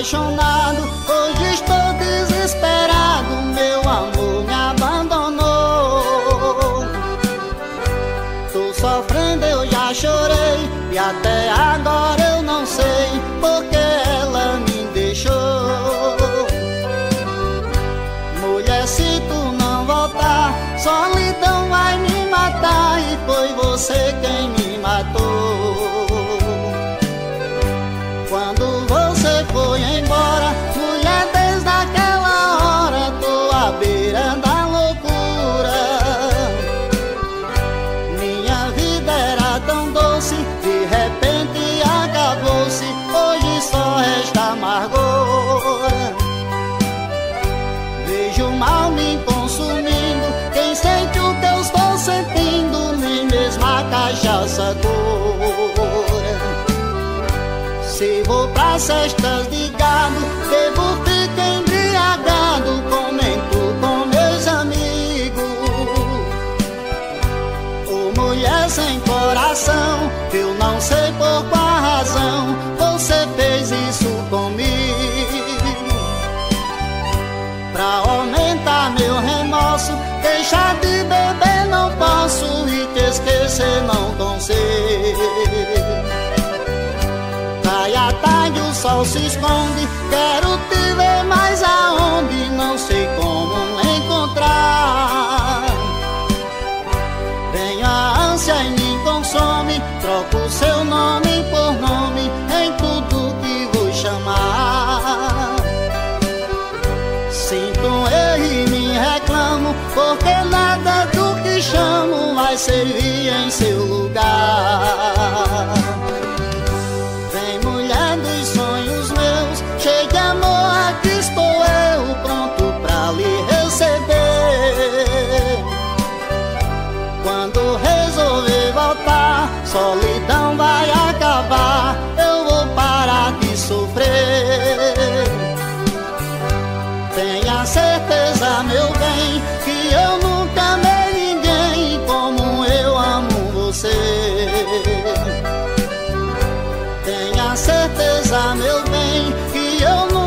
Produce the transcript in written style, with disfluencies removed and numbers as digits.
apaixonado, hoje estou desesperado, meu amor me abandonou. Tô sofrendo, eu já chorei, e até agora eu não sei porque ela me deixou. Mulher, se tu não voltar, solidão vai me matar, e foi você quem me matou. Quando você foi embora, mulher, desde aquela hora tô à beira da loucura. Minha vida era tão doce, de repente acabou-se, hoje só resta amargura. Vejo o mal me consumindo, quem sente o que eu estou sentindo, nem mesmo a cachaça cura. Se vou pras festas de gado, devo ficar embriagado, comento com meus amigos. Ô mulher sem coração, eu não sei por qual razão você fez isso comigo. Pra aumentar meu remorso, deixar de beber não posso, e te esquecer não consigo. Cai a tarde, o sol se esconde, quero te ver mais aonde, não sei como encontrar. Vem a ânsia e me consome, troco seu nome por nome em tudo que vou chamar. Sinto um erro e me reclamo, porque nada do que chamo vai servir em seu lugar. Vem mulher dos sonhos meus, cheio de amor, aqui estou eu, pronto pra lhe receber. Quando resolver voltar, solidão vai acabar, eu vou parar de sofrer. Tenha certeza, meu bem, que eu nunca amei ninguém como eu amo você. Tenha certeza, meu bem, que eu nunca